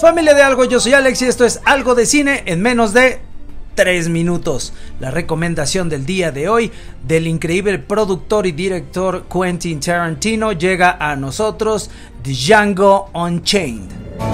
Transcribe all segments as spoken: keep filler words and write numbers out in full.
Familia de Algo, yo soy Alex y esto es Algo de Cine en menos de tres minutos. La recomendación del día de hoy del increíble productor y director Quentin Tarantino llega a nosotros, Django Unchained.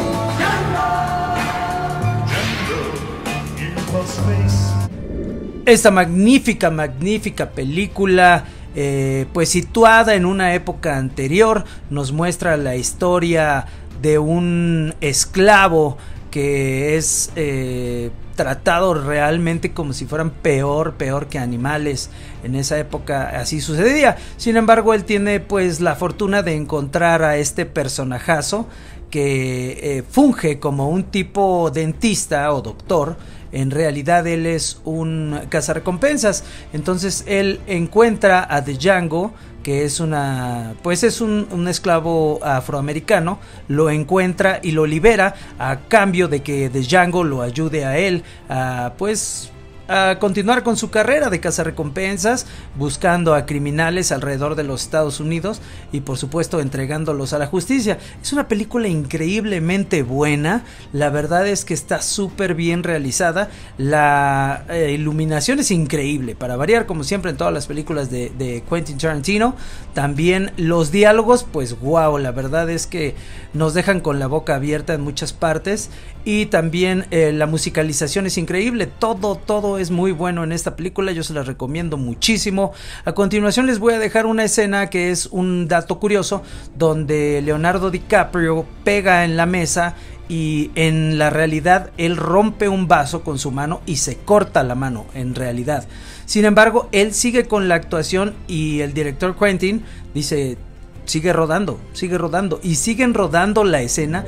Esta magnífica, magnífica película, eh, pues situada en una época anterior, nos muestra la historia de un esclavo que es eh, tratado realmente como si fueran peor, peor que animales. En esa época así sucedía. Sin embargo, él tiene pues la fortuna de encontrar a este personajazo que eh, funge como un tipo dentista o doctor. En realidad él es un cazarrecompensas. Entonces él encuentra a Django, que es una, pues es un, un esclavo afroamericano, lo encuentra y lo libera a cambio de que Django lo ayude a él a pues a continuar con su carrera de cazarrecompensas, buscando a criminales alrededor de los Estados Unidos y por supuesto entregándolos a la justicia. Es una película increíblemente buena, la verdad es que está súper bien realizada, la eh, iluminación es increíble, para variar como siempre en todas las películas de, de Quentin Tarantino. También los diálogos, pues wow, la verdad es que nos dejan con la boca abierta en muchas partes, y también eh, la musicalización es increíble, todo, todo es muy bueno en esta película, yo se la recomiendo muchísimo. A continuación les voy a dejar una escena que es un dato curioso, donde Leonardo DiCaprio pega en la mesa y en la realidad él rompe un vaso con su mano y se corta la mano en realidad. Sin embargo, él sigue con la actuación y el director Quentin dice, sigue rodando, sigue rodando, y siguen rodando la escena.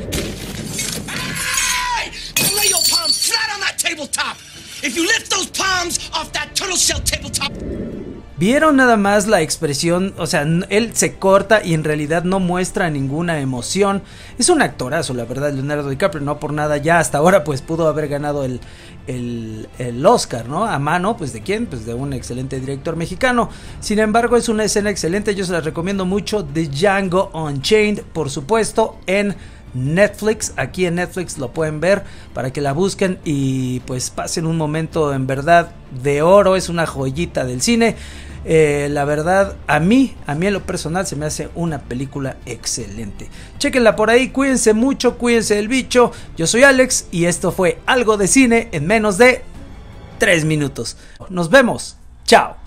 ¿Vieron nada más la expresión? O sea, él se corta y en realidad no muestra ninguna emoción. Es un actorazo, la verdad, Leonardo DiCaprio. No por nada ya hasta ahora pues pudo haber ganado el, el, el Oscar, ¿no? A mano, pues ¿de quién? Pues de un excelente director mexicano. Sin embargo, es una escena excelente, yo se la recomiendo mucho. Django Unchained, por supuesto, en Netflix. Aquí en Netflix lo pueden ver para que la busquen y pues pasen un momento en verdad de oro. Es una joyita del cine. Eh, la verdad, a mí, a mí en lo personal se me hace una película excelente. Chéquenla por ahí, cuídense mucho, cuídense del bicho. Yo soy Alex y esto fue Algo de Cine en menos de tres minutos. Nos vemos, chao.